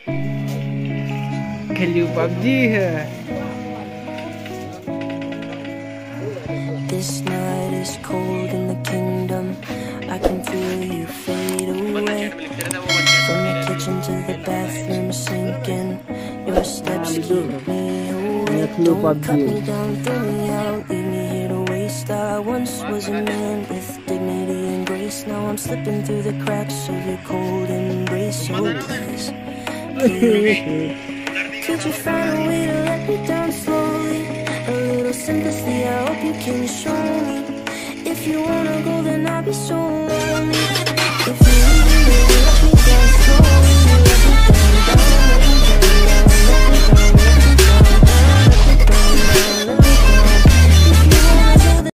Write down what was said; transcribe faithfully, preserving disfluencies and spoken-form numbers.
खेलियो PUBG है। This night is cold in the kingdom. I can feel you fade away. From the kitchen to the bathroom sinking. Your steps keep me awake. Don't cut me down, throw me out, leave me here to waste. I once was a man with dignity and grace. Now I'm slipping through the cracks of your cold embrace. So please, please, could you find a way to let me down slowly? A little sympathy, I hope you can show me. If you wanna go, then I'll be so